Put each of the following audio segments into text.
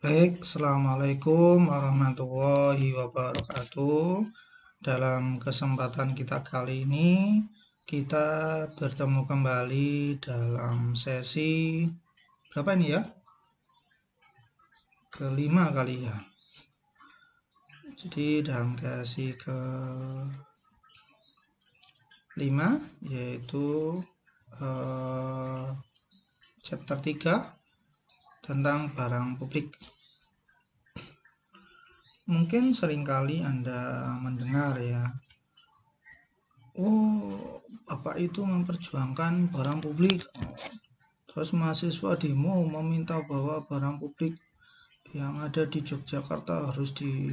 Baik, Assalamualaikum warahmatullahi wabarakatuh. Dalam kesempatan kita kali ini, kita bertemu kembali dalam sesi berapa ini ya? Kelima kali ya. Jadi dalam sesi ke-5 yaitu chapter 3 tentang barang publik. Mungkin seringkali Anda mendengar ya, oh Bapak itu memperjuangkan barang publik, terus mahasiswa demo meminta bahwa barang publik yang ada di Yogyakarta harus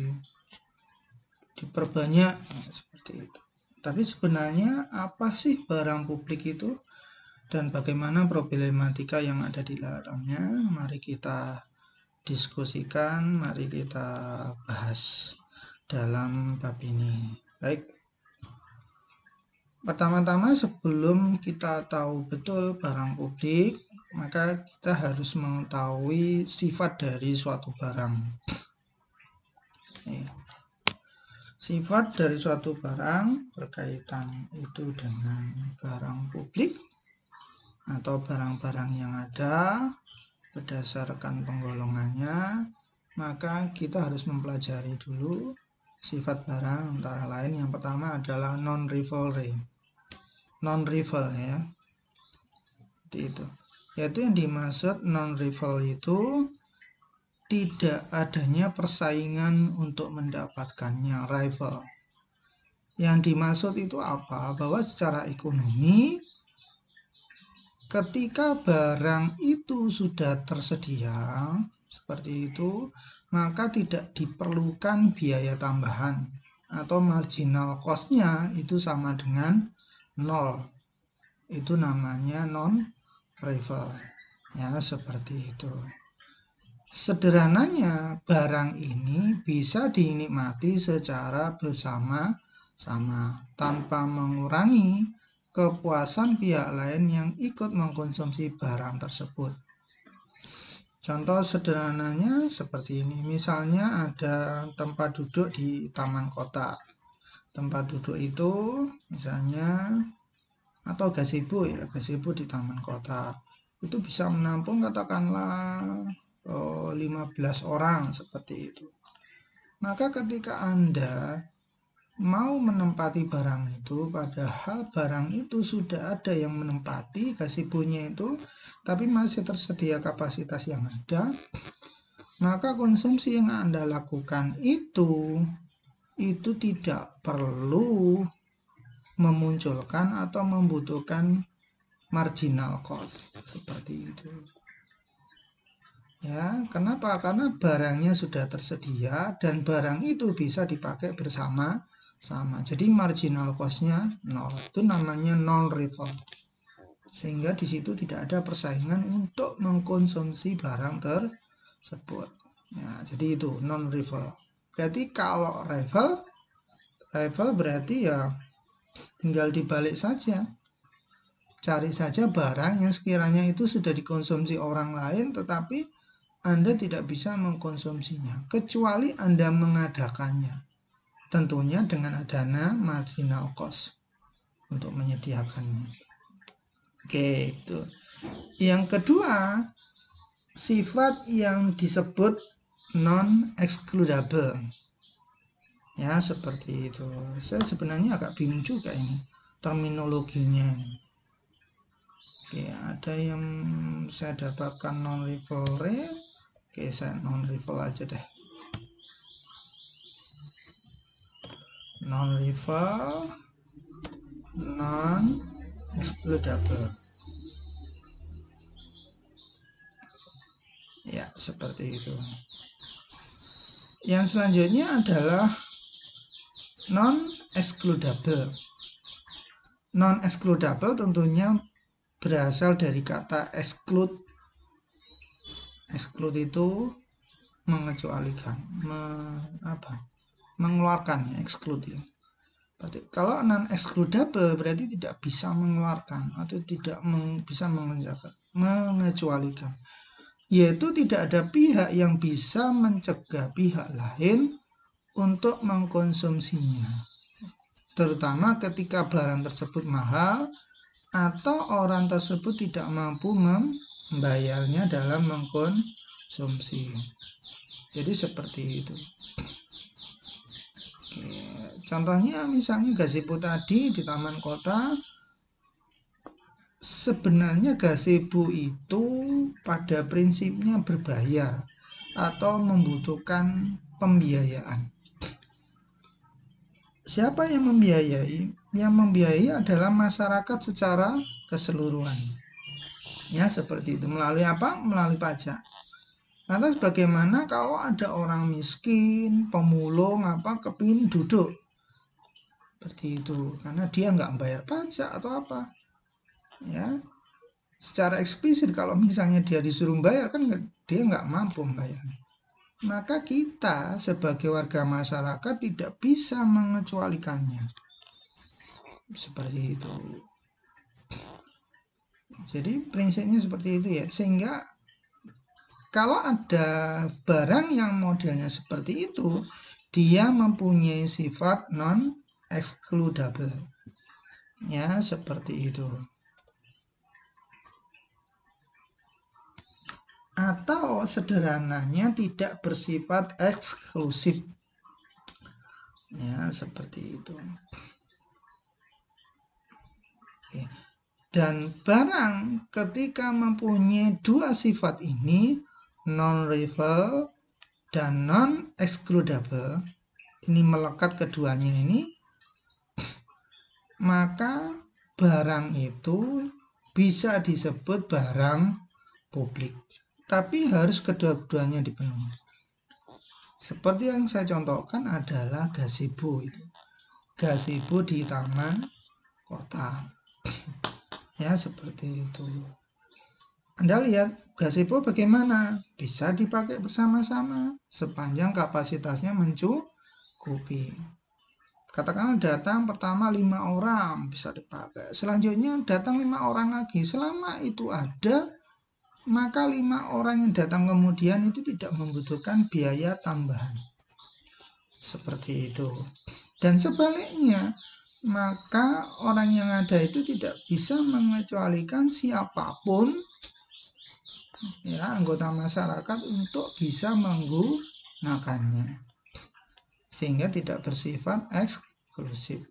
diperbanyak, seperti itu. Tapi sebenarnya apa sih barang publik itu dan bagaimana problematika yang ada di dalamnya? Mari kita diskusikan, mari kita bahas dalam bab ini. Baik, pertama-tama sebelum kita tahu betul barang publik, maka kita harus mengetahui sifat dari suatu barang. Sifat dari suatu barang berkaitan itu dengan barang publik atau barang-barang yang ada berdasarkan penggolongannya, maka kita harus mempelajari dulu sifat barang. Antara lain yang pertama adalah non-rivalry, non-rival ya, itu yaitu yang dimaksud non-rival itu tidak adanya persaingan untuk mendapatkannya. Rival yang dimaksud itu apa? Bahwa secara ekonomi ketika barang itu sudah tersedia seperti itu, maka tidak diperlukan biaya tambahan atau marginal cost-nya itu sama dengan 0. Itu namanya non-rival ya, seperti itu. Sederhananya, barang ini bisa dinikmati secara bersama-sama tanpa mengurangi kepuasan pihak lain yang ikut mengkonsumsi barang tersebut. Contoh sederhananya seperti ini, misalnya ada tempat duduk di taman kota. Tempat duduk itu misalnya atau gazebo ya, gazebo di taman kota itu bisa menampung katakanlah 15 orang seperti itu. Maka ketika Anda mau menempati barang itu, padahal barang itu sudah ada yang menempati gazebo-nya itu, tapi masih tersedia kapasitas yang ada, maka konsumsi yang Anda lakukan itu tidak perlu memunculkan atau membutuhkan marginal cost seperti itu. Ya, kenapa? Karena barangnya sudah tersedia dan barang itu bisa dipakai bersama-sama. Jadi marginal cost-nya 0. Itu namanya non-rival. Sehingga di situ tidak ada persaingan untuk mengkonsumsi barang tersebut. Ya, jadi itu non-rival. Berarti kalau rival berarti ya tinggal dibalik saja. Cari saja barang yang sekiranya itu sudah dikonsumsi orang lain tetapi Anda tidak bisa mengkonsumsinya kecuali Anda mengadakannya, tentunya dengan adanya marginal cost untuk menyediakannya. Oke, itu. Yang kedua, sifat yang disebut non-excludable. Ya, seperti itu. Saya sebenarnya agak bingung juga ini terminologinya ini. Oke, ada yang saya dapatkan non-rivalry. Oke, saya non-rival aja deh. Non-rival, non-excludable. Ya, seperti itu. Yang selanjutnya adalah non-excludable. Non-excludable tentunya berasal dari kata exclude. Exclude itu mengecualikan, mengeluarkan ya, exclude ya. Berarti kalau non-excludable berarti tidak bisa mengeluarkan atau tidak bisa mengecualikan. yaitu tidak ada pihak yang bisa mencegah pihak lain untuk mengkonsumsinya, terutama ketika barang tersebut mahal atau orang tersebut tidak mampu membayarnya dalam mengkonsumsi. Jadi seperti itu. Oke, contohnya misalnya gazebo tadi di taman kota. Sebenarnya gazebo itu pada prinsipnya berbayar atau membutuhkan pembiayaan. Siapa yang membiayai? Yang membiayai adalah masyarakat secara keseluruhan. Ya, seperti itu. Melalui apa? Melalui pajak. Lantas bagaimana kalau ada orang miskin, pemulung, kepingin duduk? Seperti itu. Karena dia nggak bayar pajak atau apa. Ya, secara eksplisit kalau misalnya dia disuruh bayar kan dia nggak mampu membayar. Maka kita sebagai warga masyarakat tidak bisa mengecualikannya. Seperti itu. Jadi prinsipnya seperti itu ya. Sehingga kalau ada barang yang modelnya seperti itu, dia mempunyai sifat non-excludable. Ya, seperti itu. Atau sederhananya tidak bersifat eksklusif. Ya, seperti itu. Oke. Dan barang ketika mempunyai dua sifat ini, non-rival dan non-excludable, ini melekat keduanya ini, maka barang itu bisa disebut barang publik. Tapi harus kedua-duanya dipenuhi. Seperti yang saya contohkan adalah gazebo itu. Gazebo di taman kota. Ya, seperti itu. Anda lihat gazebo bagaimana? Bisa dipakai bersama-sama sepanjang kapasitasnya mencukupi. Katakanlah datang pertama 5 orang bisa dipakai. Selanjutnya datang 5 orang lagi. Selama itu ada, maka 5 orang yang datang kemudian itu tidak membutuhkan biaya tambahan. Seperti itu. Dan sebaliknya, maka orang yang ada itu tidak bisa mengecualikan siapapun ya anggota masyarakat untuk bisa menggunakannya, sehingga tidak bersifat eksklusif.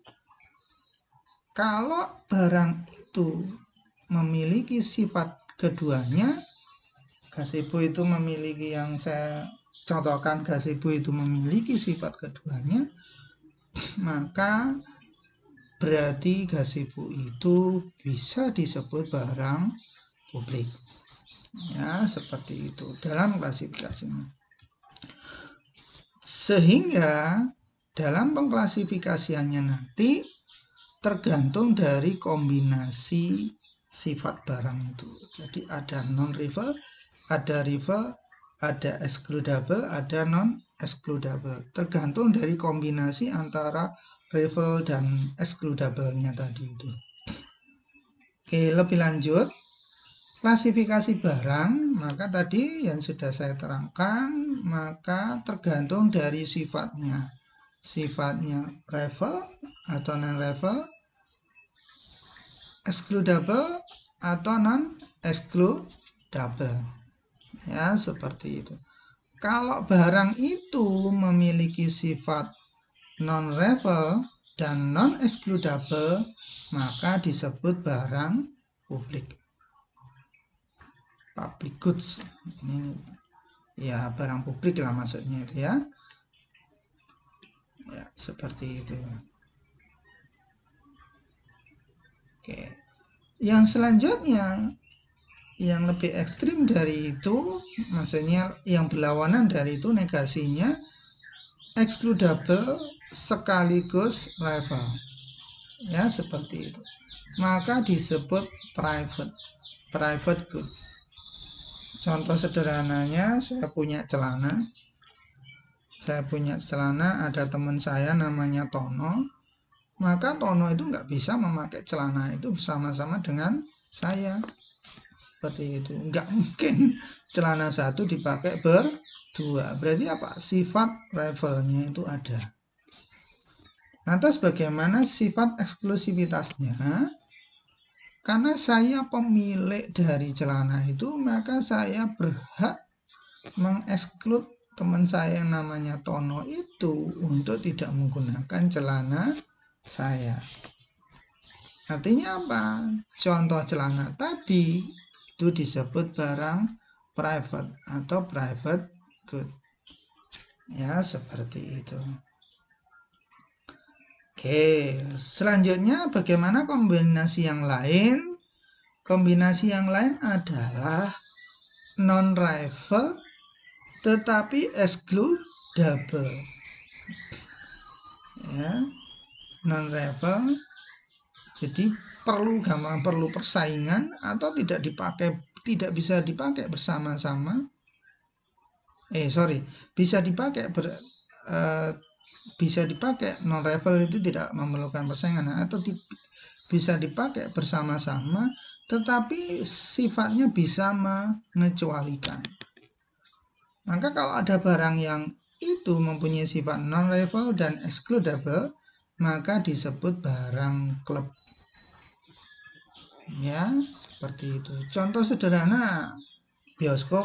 Kalau barang itu memiliki sifat keduanya, gazebo itu memiliki, yang saya contohkan gazebo itu memiliki sifat keduanya, maka berarti gazebo itu bisa disebut barang publik. Ya, seperti itu dalam klasifikasinya. Sehingga dalam pengklasifikasiannya nanti tergantung dari kombinasi sifat barang itu. Jadi ada non-rival, ada rival, ada excludable, ada non-excludable. Tergantung dari kombinasi antara rival dan excludable-nya tadi itu. Oke, lebih lanjut. Klasifikasi barang, maka tadi yang sudah saya terangkan, maka tergantung dari sifatnya. Sifatnya rival atau non-rival, excludable atau non-excludable. Ya, seperti itu. Kalau barang itu memiliki sifat non-rival dan non-excludable, maka disebut barang publik. Public goods. Ini ya barang publik lah maksudnya itu ya. Ya, seperti itu. Oke. Yang selanjutnya yang lebih ekstrim dari itu, maksudnya yang berlawanan dari itu, negasinya excludable sekaligus rival. Ya, seperti itu. Maka disebut private good. Contoh sederhananya, saya punya celana, ada teman saya namanya Tono, maka Tono itu nggak bisa memakai celana itu bersama-sama dengan saya. seperti itu. Nggak mungkin celana satu dipakai berdua. Berarti apa? Sifat rivalnya itu ada. Lantas bagaimana sifat eksklusivitasnya? Karena saya pemilik dari celana itu, maka saya berhak mengeksklud teman saya yang namanya Tono itu untuk tidak menggunakan celana saya. Artinya apa? Contoh celana tadi itu disebut barang private atau private good. Ya, seperti itu. Oke, selanjutnya bagaimana kombinasi yang lain? Kombinasi yang lain adalah non-rival tetapi excludable. Ya, non-rival jadi perlu persaingan atau tidak bisa dipakai bersama-sama. Bisa dipakai non-rival itu tidak memerlukan persaingan atau bisa dipakai bersama-sama tetapi sifatnya bisa mengecualikan. Maka kalau ada barang yang itu mempunyai sifat non-rival dan excludable, maka disebut barang klub. Ya, seperti itu. Contoh sederhana, bioskop.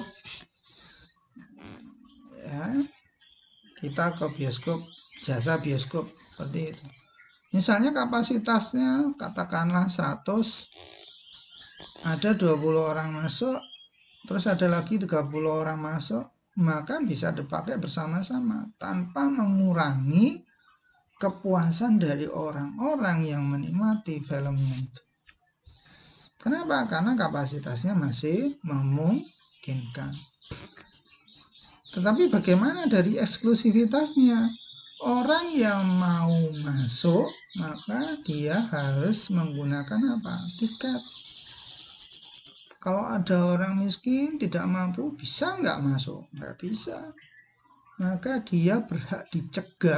Ya, kita ke bioskop, jasa bioskop, seperti itu. Misalnya kapasitasnya katakanlah 100, ada 20 orang masuk, terus ada lagi 30 orang masuk, maka bisa dipakai bersama-sama tanpa mengurangi kepuasan dari orang-orang yang menikmati filmnya itu. Kenapa? Karena kapasitasnya masih memungkinkan. Tetapi bagaimana dari eksklusivitasnya? Orang yang mau masuk, maka dia harus menggunakan apa? Tiket. Kalau ada orang miskin tidak mampu, bisa nggak masuk? Nggak bisa. Maka dia berhak dicegah.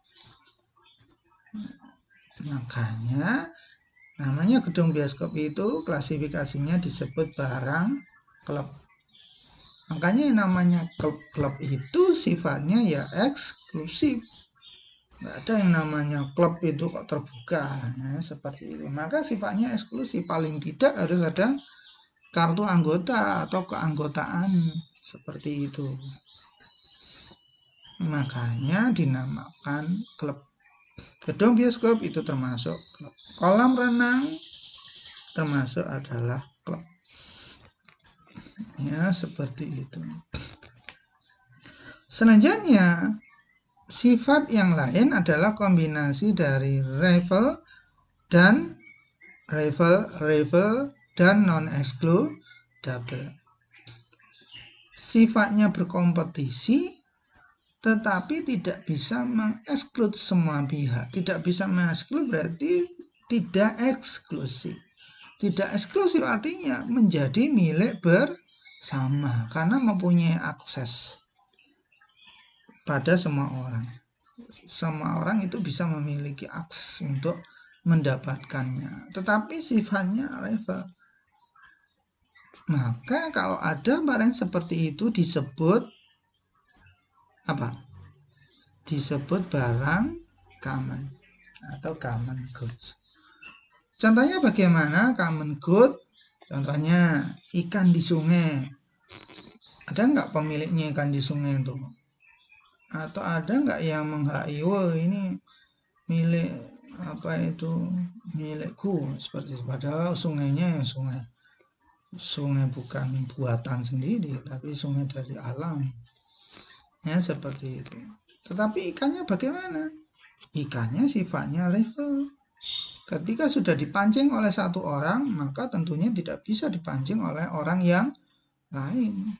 Makanya namanya gedung bioskop itu klasifikasinya disebut barang klub. Makanya yang namanya klub itu sifatnya ya eksklusif. Nggak ada yang namanya klub itu kok terbuka, ya, seperti itu. Maka sifatnya eksklusif. Paling tidak harus ada kartu anggota atau keanggotaan, seperti itu. Makanya dinamakan klub. Gedung bioskop itu termasuk klub. Kolam renang termasuk adalah klub. Ya, seperti itu. Selanjutnya, sifat yang lain adalah kombinasi dari rival dan non-excludable. Sifatnya berkompetisi tetapi tidak bisa mengeksklud semua pihak. Tidak bisa mengeksklud berarti tidak eksklusif. Tidak eksklusif artinya menjadi milik bersama karena mempunyai akses pada semua orang. Semua orang itu bisa memiliki akses untuk mendapatkannya. Tetapi sifatnya rival. Maka kalau ada barang seperti itu disebut apa? Disebut barang common atau common goods. Contohnya bagaimana common good? Contohnya ikan di sungai. Ada nggak pemiliknya ikan di sungai itu? Atau ada nggak yang menghaiwa ini milik apa itu milikku seperti itu? Padahal sungainya sungai bukan buatan sendiri, tapi sungai dari alam. Ya, seperti itu. Tetapi ikannya bagaimana? Ikannya sifatnya rival. Ketika sudah dipancing oleh satu orang, maka tentunya tidak bisa dipancing oleh orang yang lain.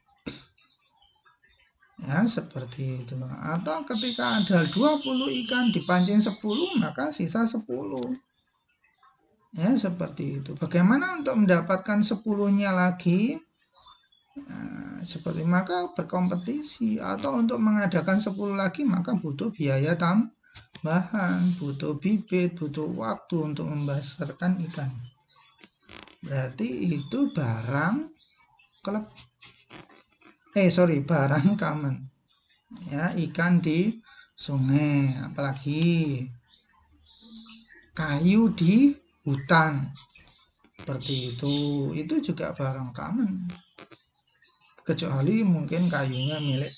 Ya, seperti itu. Atau ketika ada 20 ikan dipancing 10, maka sisa 10. Ya, seperti itu. Bagaimana untuk mendapatkan 10-nya lagi? Nah, seperti maka berkompetisi, atau untuk mengadakan 10 lagi maka butuh biaya tambahan, butuh bibit, butuh waktu untuk membesarkan ikan. Berarti itu barang klub. Barang common. Ya, ikan di sungai, apalagi kayu di hutan. Seperti itu juga barang common. Kecuali mungkin kayunya milik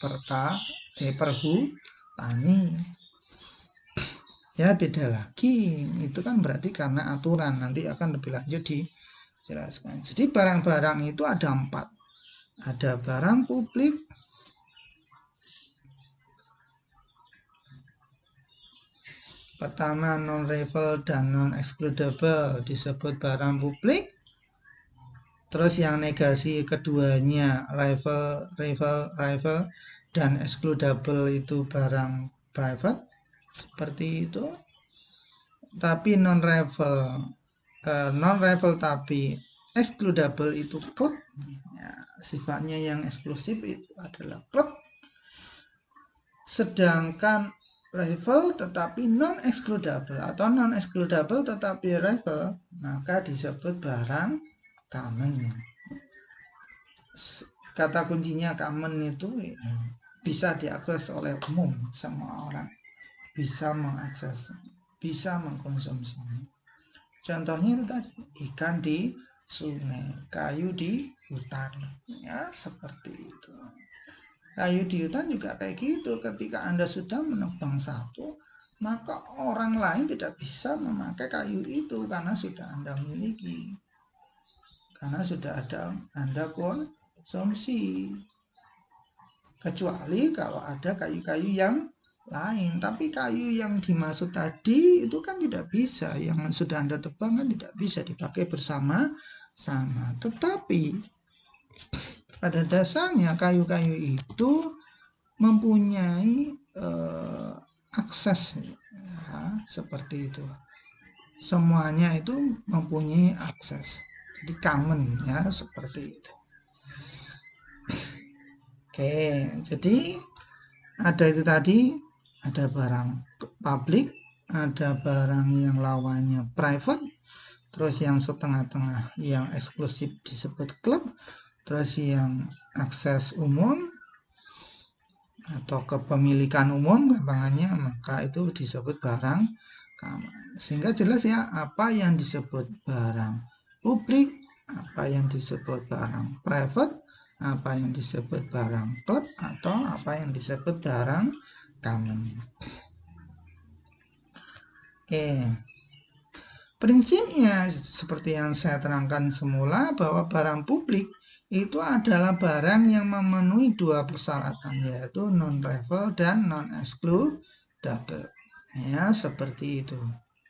perhutani. Ya, beda lagi. Itu kan berarti karena aturan. Nanti akan lebih lanjut dijelaskan. Jadi barang-barang itu ada 4. Ada barang publik, pertama non-rival dan non-excludable disebut barang publik. Terus yang negasi keduanya rival dan excludable itu barang private, seperti itu. Tapi non-rival tapi excludable itu klub. Ya, sifatnya yang eksklusif itu adalah klub. Sedangkan rival tetapi non-excludable atau non-excludable tetapi rival, maka disebut barang common. Kata kuncinya common itu bisa diakses oleh umum, semua orang bisa mengakses, bisa mengkonsumsi. Contohnya itu tadi, ikan di sungai, kayu di hutan, ya seperti itu. Kayu di hutan juga kayak gitu. Ketika Anda sudah menebang satu, maka orang lain tidak bisa memakai kayu itu karena sudah Anda miliki. Karena sudah ada Anda konsumsi. Kecuali kalau ada kayu-kayu yang lain. Tapi kayu yang dimaksud tadi itu kan tidak bisa. Yang sudah Anda tebang kan tidak bisa dipakai bersama-sama. Tetapi pada dasarnya kayu-kayu itu mempunyai akses, ya, seperti itu. Semuanya itu mempunyai akses. Jadi common, ya, seperti itu. Oke, jadi ada itu tadi, ada barang publik, ada barang yang lawannya private, terus yang setengah-tengah yang eksklusif disebut klub, terus yang akses umum atau kepemilikan umum gampangannya, maka itu disebut barang common. Sehingga jelas ya apa yang disebut barang publik, apa yang disebut barang private, apa yang disebut barang klub, atau apa yang disebut barang common. Oke. Prinsipnya seperti yang saya terangkan semula, bahwa barang publik itu adalah barang yang memenuhi 2 persyaratan, yaitu non-rival dan non-excludable. Ya, seperti itu.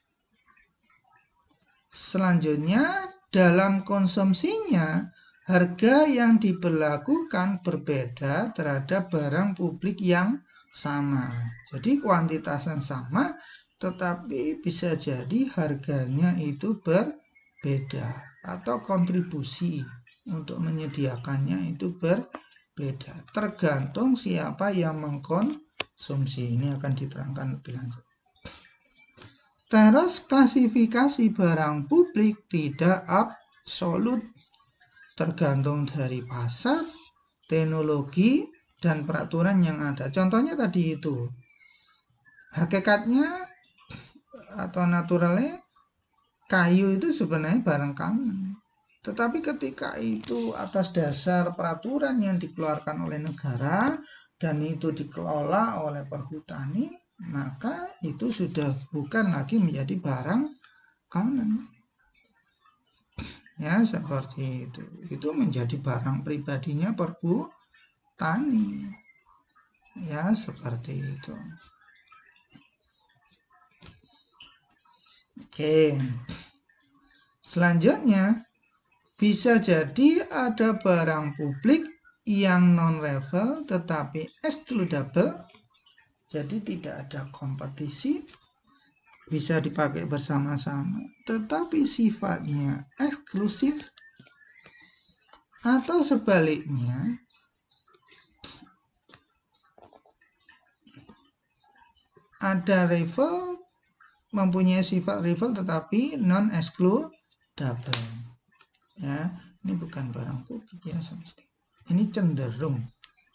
Selanjutnya, dalam konsumsinya, harga yang diberlakukan berbeda terhadap barang publik yang sama. Jadi kuantitasnya sama, tetapi bisa jadi harganya itu berbeda atau kontribusi untuk menyediakannya itu berbeda. Tergantung siapa yang mengkonsumsi. Ini akan diterangkan lebih lanjut. Terus klasifikasi barang publik tidak absolut, tergantung dari pasar, teknologi, dan peraturan yang ada. Contohnya tadi itu, hakikatnya atau naturalnya kayu itu sebenarnya barang common. Tetapi ketika itu atas dasar peraturan yang dikeluarkan oleh negara dan itu dikelola oleh perhutani, maka itu sudah bukan lagi menjadi barang common. Ya, seperti itu. Itu menjadi barang pribadinya perhutani. Ya, seperti itu. Oke. Selanjutnya, bisa jadi ada barang publik yang non-rival tetapi excludable. Jadi tidak ada kompetisi, bisa dipakai bersama-sama, tetapi sifatnya eksklusif. Atau sebaliknya, ada rival, mempunyai sifat rival tetapi non-excludable. Ya, ini bukan barang publik ya semestinya. Ini cenderung.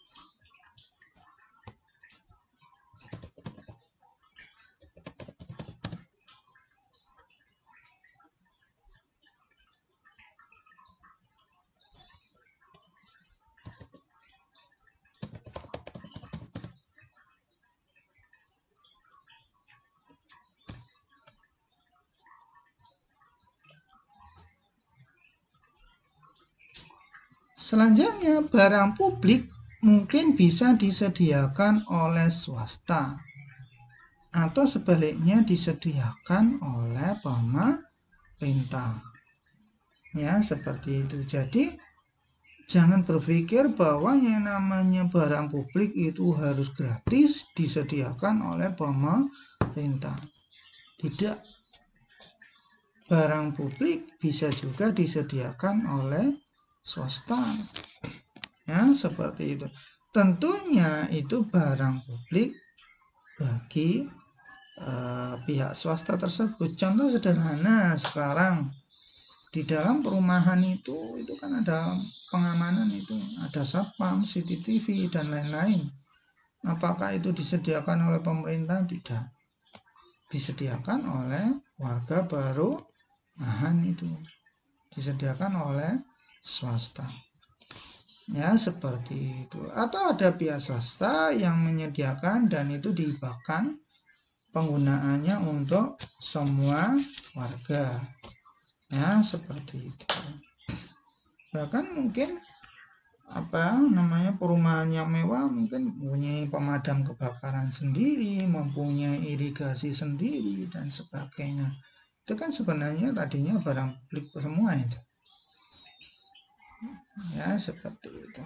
Selanjutnya, barang publik mungkin bisa disediakan oleh swasta atau sebaliknya disediakan oleh pemerintah. Ya, seperti itu. Jadi, jangan berpikir bahwa yang namanya barang publik itu harus gratis disediakan oleh pemerintah. Tidak. Barang publik bisa juga disediakan oleh swasta. Ya, seperti itu. Tentunya itu barang publik bagi pihak swasta tersebut. Contoh sederhana sekarang di dalam perumahan itu kan ada pengamanan, itu ada satpam, CCTV dan lain-lain. Apakah itu disediakan oleh pemerintah? Tidak. Disediakan oleh warga perumahan, itu disediakan oleh swasta. Ya, seperti itu. Atau ada pihak swasta yang menyediakan dan itu dihibahkan penggunaannya untuk semua warga. Ya, seperti itu. Bahkan mungkin perumahan yang mewah mungkin mempunyai pemadam kebakaran sendiri, mempunyai irigasi sendiri dan sebagainya. Itu kan sebenarnya tadinya barang publik semua itu. Ya, seperti itu.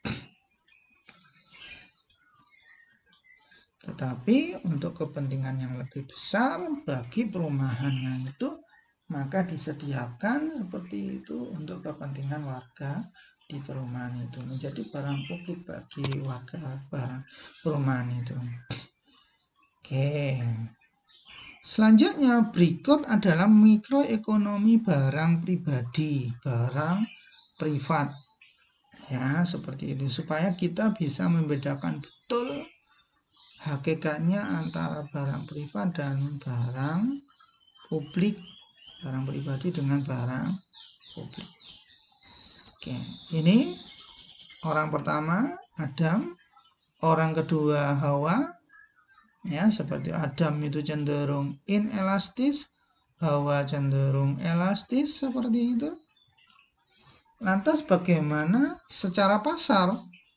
Tetapi untuk kepentingan yang lebih besar bagi perumahannya itu, maka disediakan seperti itu untuk kepentingan warga di perumahan itu, menjadi barang publik bagi warga perumahan itu. Oke. Selanjutnya berikut adalah mikroekonomi barang pribadi, barang privat. Ya, seperti itu, supaya kita bisa membedakan betul hakikatnya antara barang privat dan barang publik, barang pribadi dengan barang publik. Oke, ini orang pertama Adam, orang kedua Hawa. Ya, seperti Adam itu cenderung inelastis, Hawa cenderung elastis, seperti itu. Lantas bagaimana secara pasar?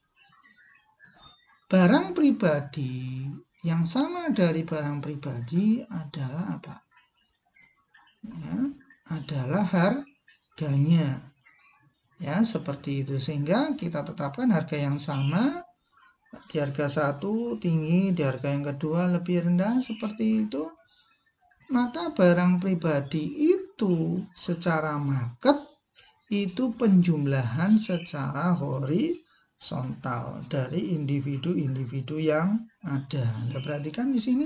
Barang pribadi yang sama dari barang pribadi adalah apa? Ya, adalah harganya. Ya, seperti itu. Sehingga kita tetapkan harga yang sama. Di harga satu tinggi, di harga yang kedua lebih rendah, seperti itu. Maka barang pribadi itu secara market itu penjumlahan secara horizontal dari individu-individu yang ada. Anda perhatikan di sini.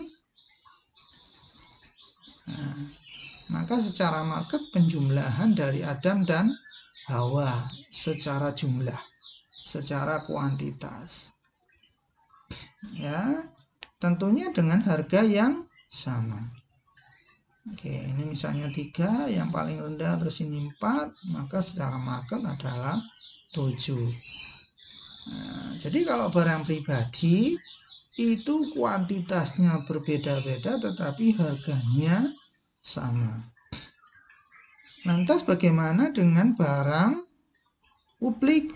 Nah, maka secara market penjumlahan dari Adam dan Hawa secara jumlah, secara kuantitas. Ya, tentunya dengan harga yang sama. Oke, ini misalnya 3 yang paling rendah, terus ini 4, maka secara market adalah 7. Nah, jadi kalau barang pribadi itu kuantitasnya berbeda-beda tetapi harganya sama. Lantas bagaimana dengan barang publik?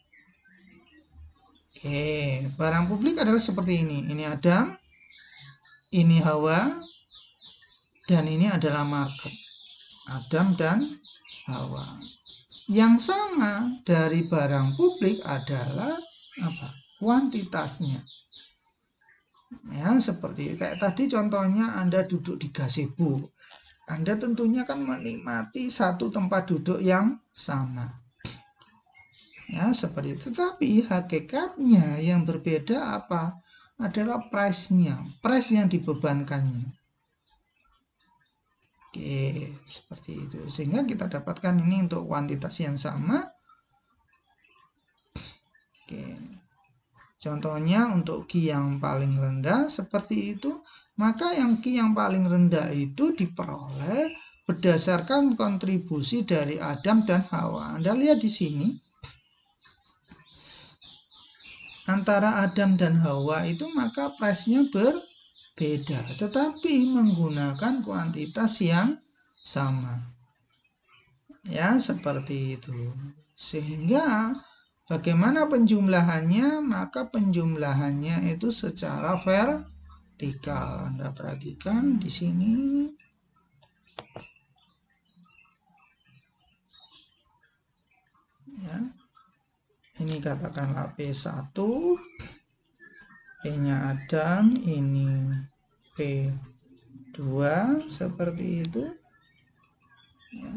Oke, barang publik adalah seperti ini. Ini Adam, ini Hawa, dan ini adalah market. Adam dan Hawa. Yang sama dari barang publik adalah apa? Kuantitasnya. Ya, seperti kayak tadi contohnya Anda duduk di gazebo. Anda tentunya kan menikmati satu tempat duduk yang sama. Ya, seperti itu. Tetapi hakikatnya yang berbeda apa? Adalah price-nya, price yang dibebankannya. Oke, seperti itu. Sehingga kita dapatkan ini untuk kuantitas yang sama. Oke. Contohnya untuk Q yang paling rendah seperti itu, maka yang Q yang paling rendah itu diperoleh berdasarkan kontribusi dari Adam dan Hawa. Anda lihat di sini, antara Adam dan Hawa itu maka price-nya berbeda, tetapi menggunakan kuantitas yang sama. Ya, seperti itu. Sehingga bagaimana penjumlahannya? Maka penjumlahannya itu secara vertikal. Anda perhatikan di sini. Ya. Ini katakanlah P1, P-nya Adam, ini P2, seperti itu. Ya.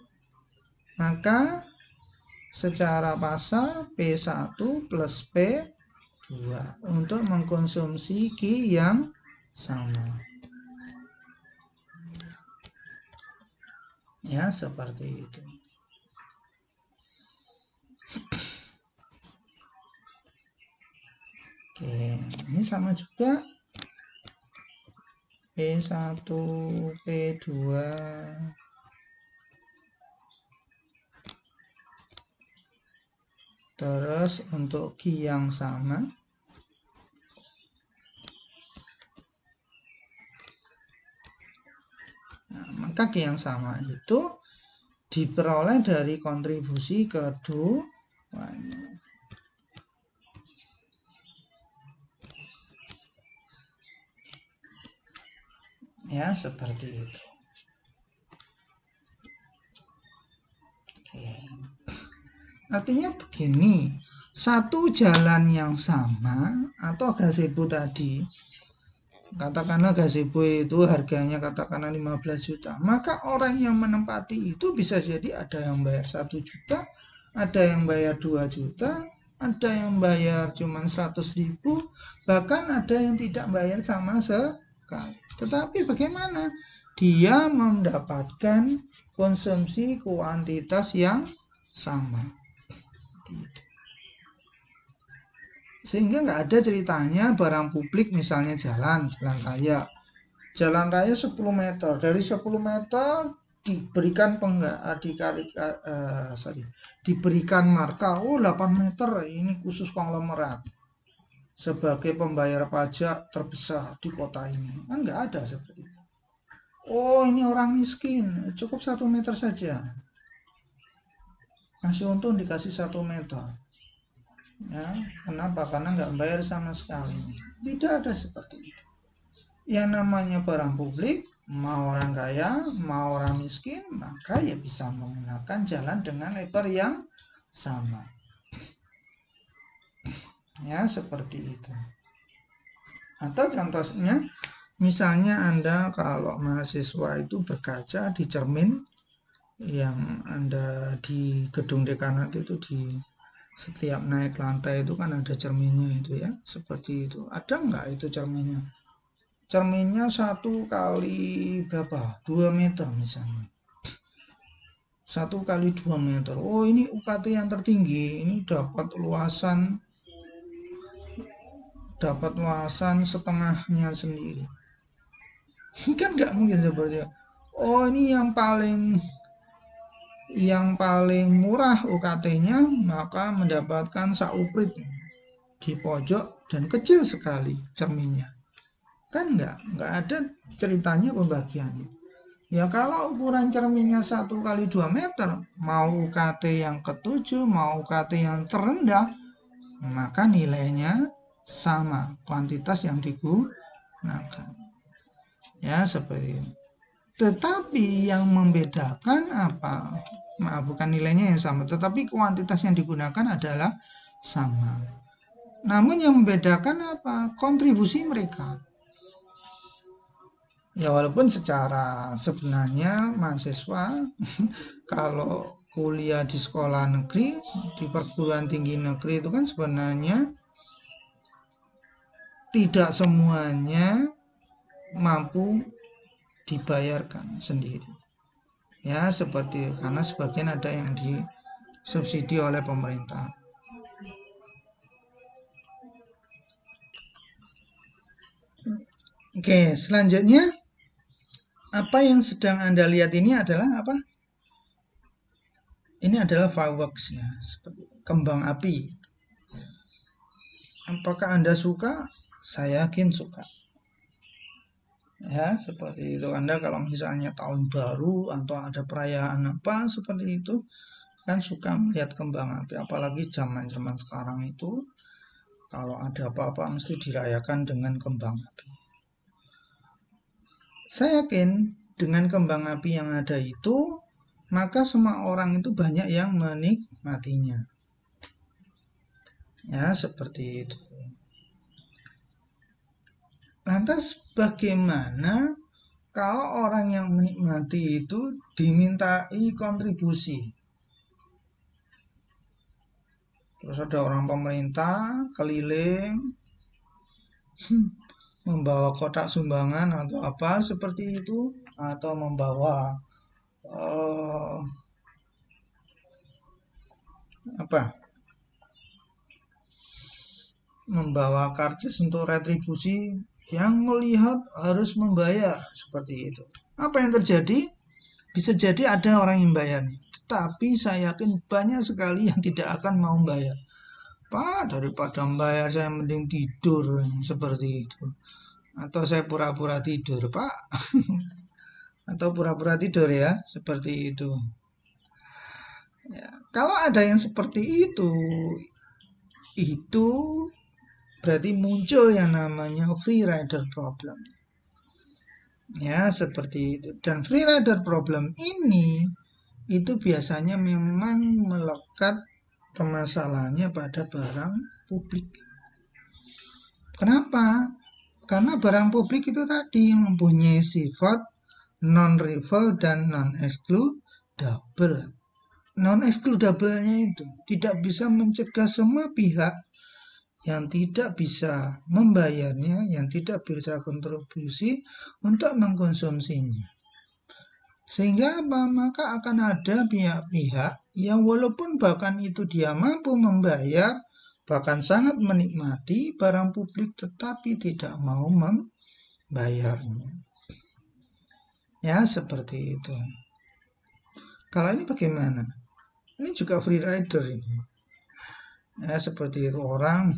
Maka secara pasar P1 plus P2 untuk mengkonsumsi Q yang sama. Ya, seperti itu. Oke, ini sama juga. P1, P2. Terus untuk Q yang sama. Nah, maka Q yang sama itu diperoleh dari kontribusi keduanya. Ya, seperti itu. Oke. Artinya begini, satu jalan yang sama atau gazebo tadi, katakanlah gazebo itu harganya katakanlah 15 juta, maka orang yang menempati itu bisa jadi ada yang bayar 1 juta, ada yang bayar 2 juta, ada yang bayar cuma 100.000, bahkan ada yang tidak bayar sama sekali. Tetapi bagaimana? Dia mendapatkan konsumsi kuantitas yang sama. Sehingga nggak ada ceritanya barang publik misalnya jalan raya 10 meter, dari 10 meter diberikan diberikan marka 8 meter ini khusus konglomerat sebagai pembayar pajak terbesar di kota ini. Kan nggak ada seperti itu. Oh, ini orang miskin, cukup 1 meter saja. Masih untung dikasih 1 meter. Ya, kenapa? Karena nggak bayar sama sekali. Tidak ada seperti itu. Yang namanya barang publik, mau orang kaya, mau orang miskin, maka ya bisa menggunakan jalan dengan lebar yang sama. Ya, seperti itu. Atau contohnya, misalnya Anda kalau mahasiswa itu berkaca di cermin yang Anda di gedung dekanat itu, di setiap naik lantai itu kan ada cerminnya itu ya, seperti itu. Ada nggak itu cerminnya? Cerminnya 1 kali berapa? 2 meter misalnya. 1 kali 2 meter. Oh, ini UKT yang tertinggi. Ini dapat luasan setengahnya sendiri. Kan nggak mungkin seperti itu. Oh, ini yang paling murah UKT-nya, maka mendapatkan sauprit di pojok dan kecil sekali cerminnya. Kan nggak ada ceritanya pembagian itu. Ya kalau ukuran cerminnya 1 kali 2 meter, mau UKT yang ke-7, mau UKT yang terendah, maka nilainya sama, kuantitas yang digunakan. Ya, seperti ini. Tetapi yang membedakan apa? Bukan nilainya yang sama, tetapi kuantitas yang digunakan adalah sama. Namun yang membedakan apa? Kontribusi mereka. Ya, walaupun secara sebenarnya mahasiswa kalau kuliah di sekolah negeri, di perguruan tinggi negeri itu kan sebenarnya tidak semuanya mampu dibayarkan sendiri. Ya, seperti karena sebagian ada yang disubsidi oleh pemerintah. Oke, selanjutnya apa yang sedang Anda lihat ini adalah apa? Ini adalah fireworks ya, seperti kembang api. Apakah Anda suka? Saya yakin suka. Ya, seperti itu. Anda kalau misalnya tahun baru atau ada perayaan apa seperti itu, kan suka melihat kembang api. Apalagi zaman-zaman sekarang itu, kalau ada apa-apa mesti dirayakan dengan kembang api. Saya yakin dengan kembang api yang ada itu, maka semua orang itu banyak yang menikmatinya. Ya, seperti itu. Lantas bagaimana kalau orang yang menikmati itu dimintai kontribusi? Terus ada orang pemerintah keliling membawa kotak sumbangan atau apa seperti itu, atau membawa membawa karcis untuk retribusi, yang melihat harus membayar seperti itu. Apa yang terjadi? Bisa jadi ada orang yang bayarnya, tetapi saya yakin banyak sekali yang tidak akan mau bayar. Pak, daripada membayar saya mending tidur seperti itu. Atau saya pura-pura tidur, Pak. Atau pura-pura tidur ya, seperti itu. Ya, kalau ada yang seperti itu berarti muncul yang namanya free rider problem. Ya, seperti itu. Dan free rider problem ini itu biasanya memang melekat permasalahannya pada barang publik. Kenapa? Karena barang publik itu tadi mempunyai sifat non-rival dan non-excludable. Non-excludable-nya itu tidak bisa mencegah semua pihak yang tidak bisa membayarnya, yang tidak bisa kontribusi untuk mengkonsumsinya. Sehingga apa? Maka akan ada pihak-pihap yang walaupun bahkan itu dia mampu membayar, bahkan sangat menikmati barang publik, tetapi tidak mau membayarnya. Ya, seperti itu. Kalau ini bagaimana? Ini juga free rider ini. Ya, seperti itu. Orang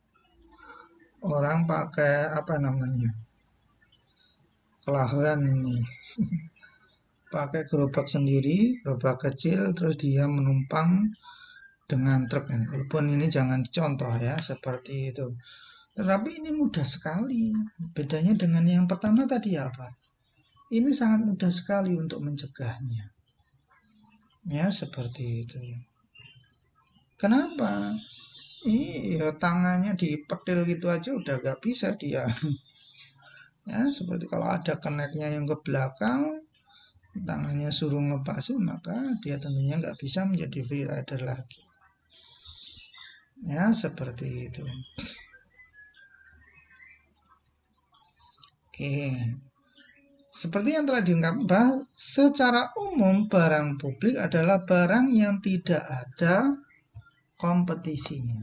pakai apa namanya? Kelahiran ini. Pakai gerobak sendiri, gerobak kecil, terus dia menumpang dengan truk. Walaupun ini jangan dicontoh ya, seperti itu. Tetapi ini mudah sekali. Bedanya dengan yang pertama tadi apa? Ini sangat mudah sekali untuk mencegahnya. Ya, seperti itu. Kenapa? Ini ya, tangannya dipetil gitu aja udah gak bisa dia. Ya, seperti kalau ada keneknya yang ke belakang, tangannya suruh ngepasin, maka dia tentunya nggak bisa menjadi free rider lagi. Ya, seperti itu. Oke. Seperti yang telah diungkapkan, secara umum barang publik adalah barang yang tidak ada kompetisinya.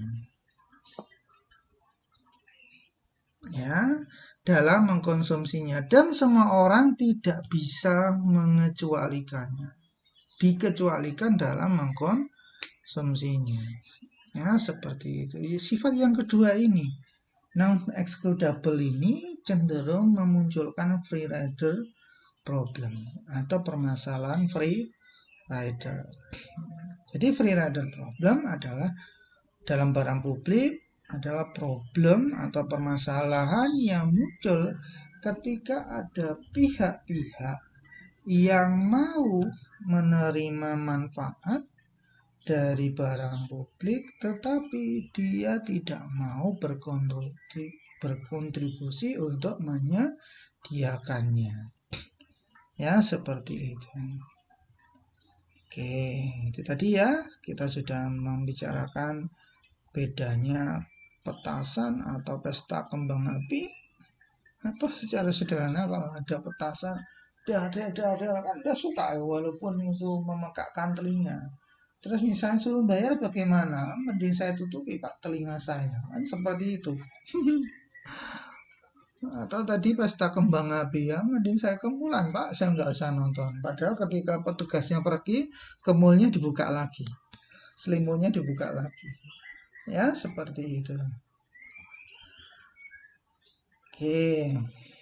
Ya, dalam mengkonsumsinya, dan semua orang tidak bisa mengecualikannya, dikecualikan dalam mengkonsumsinya. Ya, seperti itu. Sifat yang kedua ini, non-excludable ini cenderung memunculkan free rider problem atau permasalahan free rider. Jadi free rider problem adalah dalam barang publik adalah problem atau permasalahan yang muncul ketika ada pihak-pihak yang mau menerima manfaat dari barang publik tetapi dia tidak mau berkontribusi untuk menyediakannya. Ya, seperti itu. Oke, itu tadi ya, kita sudah membicarakan bedanya petasan atau pesta kembang api, atau secara sederhana kalau ada petasan kan udah suka ya, walaupun itu memekakkan telinga. Terus misalnya suruh bayar bagaimana? Mending saya tutupi Pak telinga saya, kan seperti itu. Atau tadi pesta kembang api ya, mending saya kemulan Pak, saya nggak usah nonton. Padahal ketika petugasnya pergi, kemulnya dibuka lagi, selimutnya dibuka lagi. Ya, seperti itu. Oke.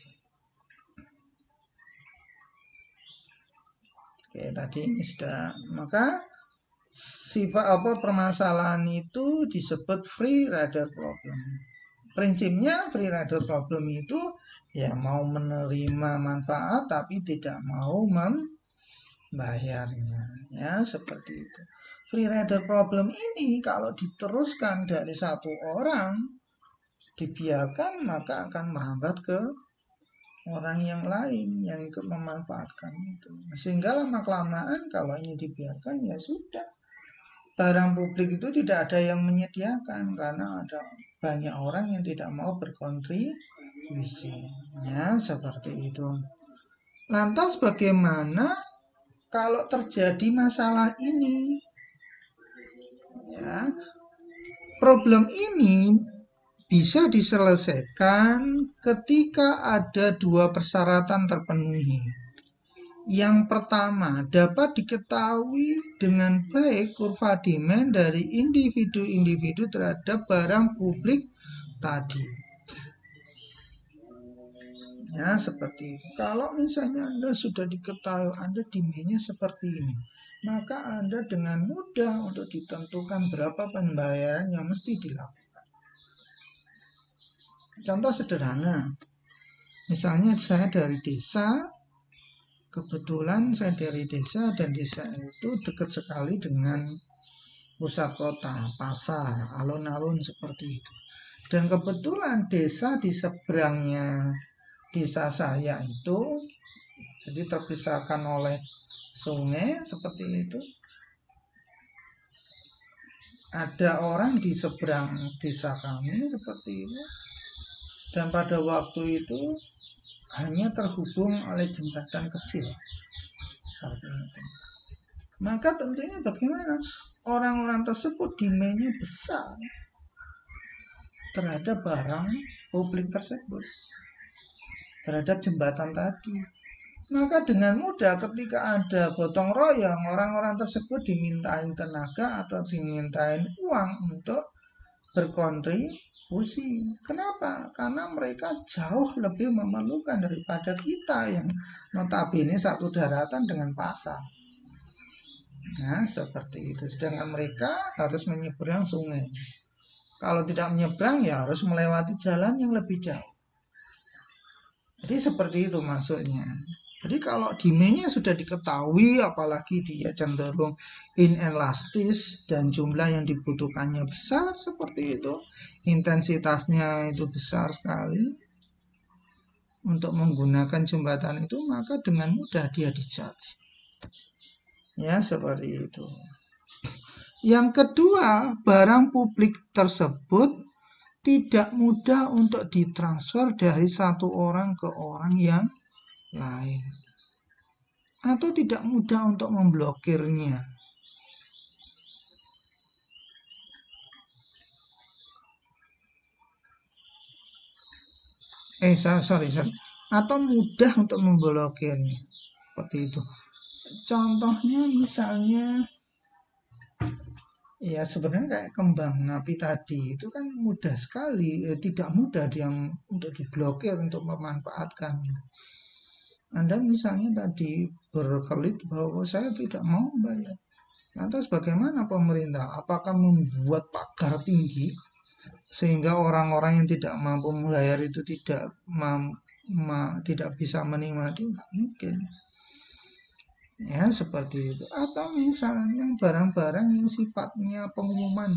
Oke, tadi ini sudah. Maka sifat permasalahan itu disebut free rider problem. Prinsipnya free rider problem itu ya mau menerima manfaat tapi tidak mau membayarnya, ya seperti itu. Free rider problem ini kalau diteruskan dari satu orang, dibiarkan maka akan merambat ke orang yang lain yang ikut memanfaatkan itu. Sehingga lama-kelamaan kalau ini dibiarkan ya sudah. Barang publik itu tidak ada yang menyediakan karena ada banyak orang yang tidak mau berkontribusi. Ya, seperti itu. Lantas bagaimana kalau terjadi masalah ini? Ya, problem ini bisa diselesaikan ketika ada dua persyaratan terpenuhi. Yang pertama, dapat diketahui dengan baik kurva demand dari individu-individu terhadap barang publik tadi. Ya, seperti itu. Kalau misalnya Anda sudah diketahui Anda demand-nya seperti ini, maka Anda dengan mudah untuk ditentukan berapa pembayaran yang mesti dilakukan. Contoh sederhana, misalnya saya dari desa, kebetulan saya dari desa dan desa itu dekat sekali dengan pusat kota, pasar, alun-alun seperti itu. Dan kebetulan desa di seberangnya desa saya itu jadi terpisahkan oleh sungai seperti itu. Ada orang di seberang desa kami seperti itu. Dan pada waktu itu hanya terhubung oleh jembatan kecil. Maka tentunya bagaimana? Orang-orang tersebut demand-nya besar terhadap barang publik tersebut, terhadap jembatan tadi. Maka dengan mudah ketika ada gotong royong, orang-orang tersebut dimintain tenaga atau dimintain uang untuk berkontribusi. Kenapa? Karena mereka jauh lebih memerlukan daripada kita yang notabene satu daratan dengan pasar. Nah, seperti itu. Sedangkan mereka harus menyeberang sungai. Kalau tidak menyeberang, ya harus melewati jalan yang lebih jauh. Jadi seperti itu maksudnya. Jadi kalau demand-nya sudah diketahui, apalagi dia cenderung inelastis dan jumlah yang dibutuhkannya besar seperti itu, intensitasnya itu besar sekali untuk menggunakan jembatan itu, maka dengan mudah dia dijudge. Ya, seperti itu. Yang kedua, barang publik tersebut tidak mudah untuk ditransfer dari satu orang ke orang yang lain, atau tidak mudah untuk memblokirnya. Sorry. Atau mudah untuk memblokirnya. Seperti itu. Contohnya misalnya, ya sebenarnya kayak kembang api tadi itu kan mudah sekali, tidak mudah dia untuk diblokir untuk memanfaatkannya. Anda misalnya tadi berkelit bahwa saya tidak mau bayar. Lantas bagaimana pemerintah? Apakah membuat pagar tinggi sehingga orang-orang yang tidak mampu membayar itu tidak bisa menikmati? Nggak mungkin. Ya, seperti itu. Atau misalnya barang-barang yang sifatnya pengumuman.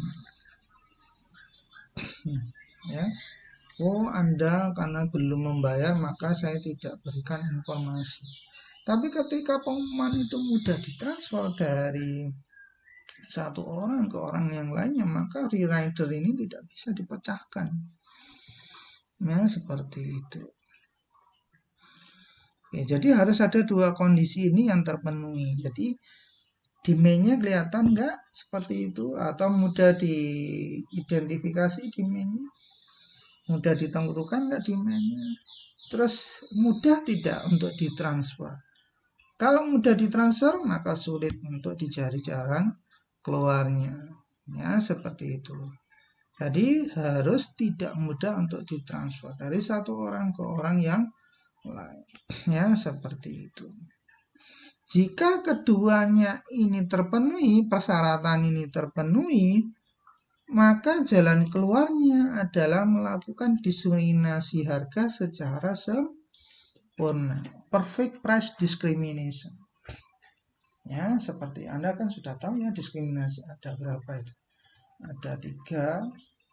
Ya. Oh, Anda karena belum membayar maka saya tidak berikan informasi. Tapi ketika pengumuman itu mudah ditransfer dari satu orang ke orang yang lainnya, maka rerider ini tidak bisa dipecahkan. Ya, seperti itu. Oke, jadi harus ada dua kondisi ini yang terpenuhi. Jadi demand-nya kelihatan nggak seperti itu, atau mudah diidentifikasi demand-nya, mudah ditentukan nggak demand-nya, terus mudah tidak untuk ditransfer. Kalau mudah ditransfer maka sulit untuk dicari jalan keluarnya, ya seperti itu. Jadi harus tidak mudah untuk ditransfer dari satu orang ke orang yang lain, ya seperti itu. Jika keduanya ini terpenuhi, persyaratan ini terpenuhi, maka jalan keluarnya adalah melakukan diskriminasi harga secara sempurna. Perfect price discrimination. Ya, seperti Anda kan sudah tahu ya diskriminasi ada berapa itu. Ada 3.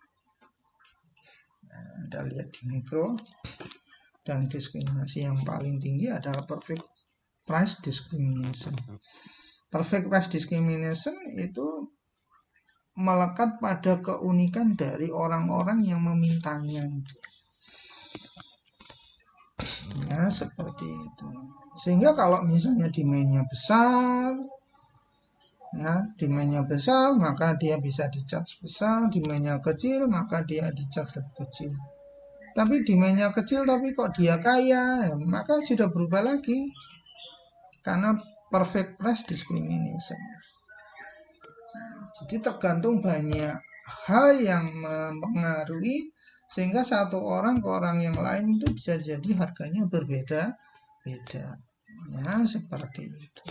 Nah, Anda lihat di mikro. Dan diskriminasi yang paling tinggi adalah perfect price discrimination. Perfect price discrimination itu melekat pada keunikan dari orang-orang yang memintanya itu. Ya, seperti itu. Sehingga kalau misalnya demand-nya besar, ya, demand-nya besar, maka dia bisa di-charge besar, demand-nya kecil, maka dia di-charge lebih kecil. Tapi demand-nya kecil, tapi kok dia kaya, ya, maka sudah berubah lagi. Karena perfect price discrimination. Jadi tergantung banyak hal yang mempengaruhi sehingga satu orang ke orang yang lain itu bisa jadi harganya berbeda-beda. Ya, seperti itu.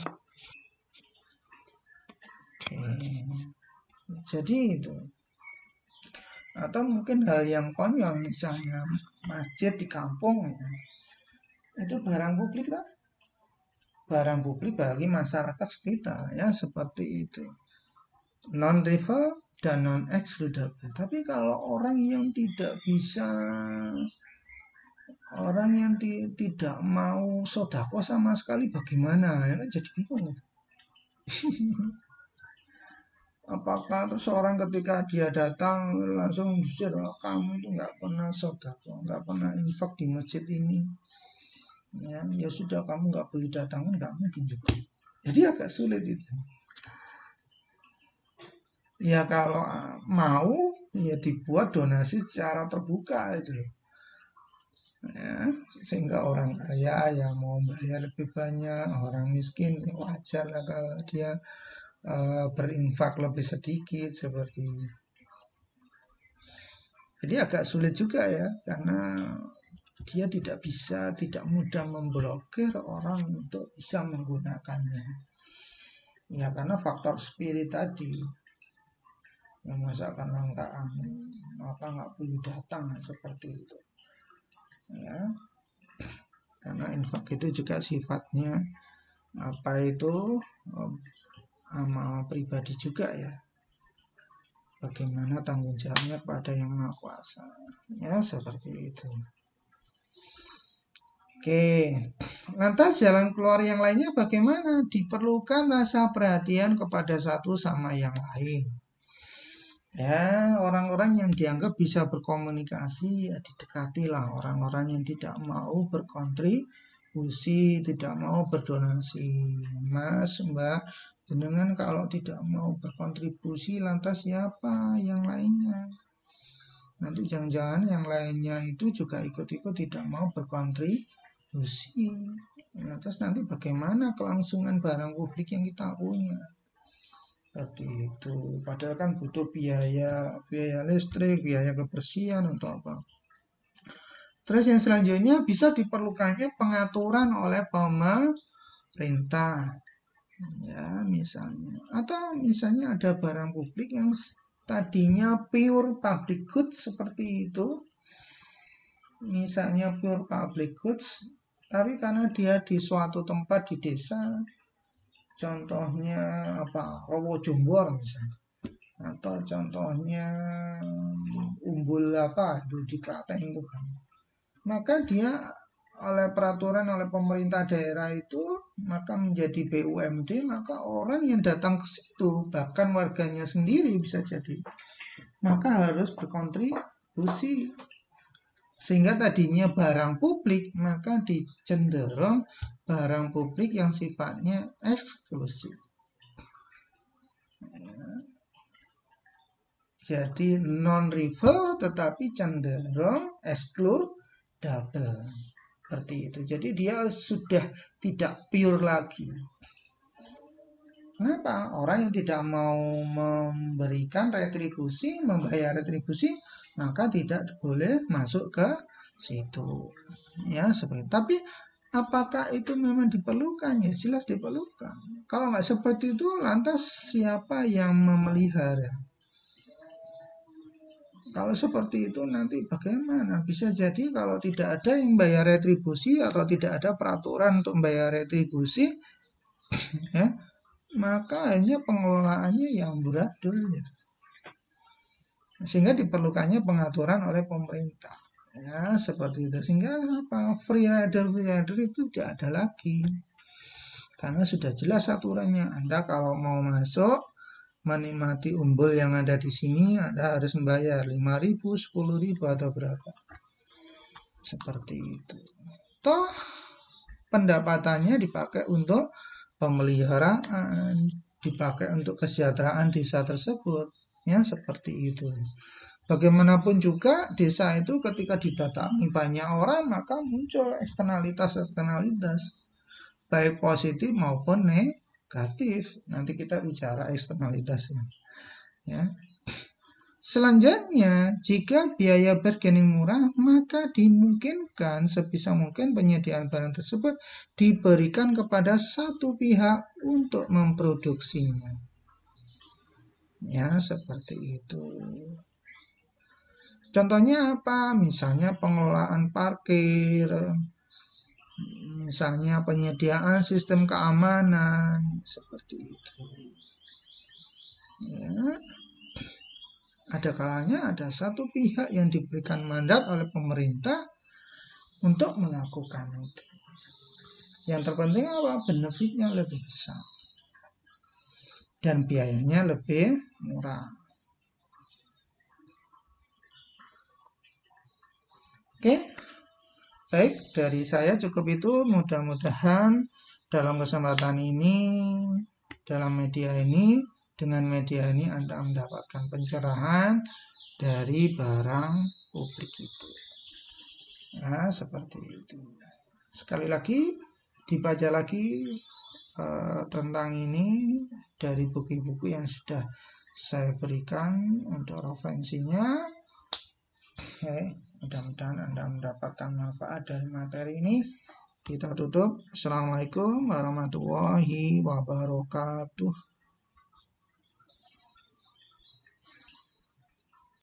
Oke. Jadi itu. Atau mungkin hal yang konyol, misalnya masjid di kampung, ya. Itu barang publik lah. Barang publik bagi masyarakat sekitar, ya seperti itu. Non-rival dan non-excludable. Tapi kalau orang yang tidak bisa, orang yang tidak mau sodako sama sekali, bagaimana? Ya kan jadi bingung. Apakah seorang ketika dia datang langsung jujur, oh, kamu itu nggak pernah sodako, nggak pernah infak di masjid ini, ya sudah kamu nggak boleh datang, nggak mungkin juga. Jadi agak sulit itu. Ya kalau mau ya dibuat donasi secara terbuka itu loh. Ya, sehingga orang kaya yang mau bayar lebih banyak, orang miskin ya wajar lah kalau dia berinfak lebih sedikit seperti itu. Jadi agak sulit juga ya, karena dia tidak mudah memblokir orang untuk bisa menggunakannya. Ya karena faktor spirit tadi. Ya masa karena maka nggak perlu datang seperti itu. Ya, karena infak itu juga sifatnya amal pribadi juga ya. Bagaimana tanggung jawabnya pada yang Maha Kuasa. Ya, seperti itu. Oke, lantas jalan keluar yang lainnya bagaimana? Diperlukan rasa perhatian kepada satu sama yang lain. Ya, orang-orang yang dianggap bisa berkomunikasi, ya didekatilah orang-orang yang tidak mau berkontribusi, tidak mau berdonasi. Mas, Mbak, jenengan kalau tidak mau berkontribusi, lantas siapa yang lainnya? Nanti jangan-jangan yang lainnya itu juga ikut-ikut tidak mau berkontribusi. Lantas nanti bagaimana kelangsungan barang publik yang kita punya? Seperti itu. Padahal kan butuh biaya listrik, biaya kebersihan untuk apa. Terus yang selanjutnya bisa diperlukannya pengaturan oleh pemerintah. Ya, misalnya. Atau misalnya ada barang publik yang tadinya pure public goods seperti itu. Misalnya pure public goods, tapi karena dia di suatu tempat di desa, contohnya apa, Rowo Jombor misalnya, atau contohnya Umbul apa itu di Klaten itu, maka dia oleh peraturan oleh pemerintah daerah itu maka menjadi BUMD, maka orang yang datang ke situ bahkan warganya sendiri bisa jadi maka harus berkontribusi Sehingga tadinya barang publik, maka dicenderung barang publik yang sifatnya eksklusif. Jadi non-rival tetapi cenderung excludable. Seperti itu. Jadi dia sudah tidak pure lagi. Kenapa? Orang yang tidak mau memberikan retribusi, membayar retribusi, maka tidak boleh masuk ke situ. Ya, seperti itu. Tapi apakah itu memang diperlukan? Ya, jelas diperlukan. Kalau nggak seperti itu, lantas siapa yang memelihara? Kalau seperti itu nanti bagaimana? Bisa jadi kalau tidak ada yang bayar retribusi atau tidak ada peraturan untuk membayar retribusi, ya, maka hanya pengelolaannya yang amburadul gitu. Sehingga diperlukannya pengaturan oleh pemerintah, ya, seperti itu. Sehingga apa, free rider itu tidak ada lagi karena sudah jelas aturannya. Anda kalau mau masuk menikmati umbul yang ada di sini, Anda harus membayar 5.000, 10.000 atau berapa, seperti itu. Toh pendapatannya dipakai untuk pemeliharaan, dipakai untuk kesejahteraan desa tersebut, ya, seperti itu. Bagaimanapun juga desa itu ketika didatangi banyak orang, maka muncul eksternalitas baik positif maupun negatif. Nanti kita bicara eksternalitasnya, ya. Selanjutnya, jika biaya bargaining murah, maka dimungkinkan sebisa mungkin penyediaan barang tersebut diberikan kepada satu pihak untuk memproduksinya. Ya, seperti itu. Contohnya apa? Misalnya pengelolaan parkir, misalnya penyediaan sistem keamanan, seperti itu. Ya. Ada kalanya ada satu pihak yang diberikan mandat oleh pemerintah untuk melakukan itu. Yang terpenting apa? Benefitnya lebih besar dan biayanya lebih murah. Oke, baik, dari saya cukup itu. Mudah-mudahan dalam kesempatan ini, dalam media ini, dengan media ini Anda mendapatkan pencerahan dari barang publik itu. Nah, seperti itu. Sekali lagi, dibaca lagi tentang ini dari buku-buku yang sudah saya berikan untuk referensinya. Mudah-mudahan Anda mendapatkan manfaat dari materi ini. Kita tutup. Assalamualaikum warahmatullahi wabarakatuh.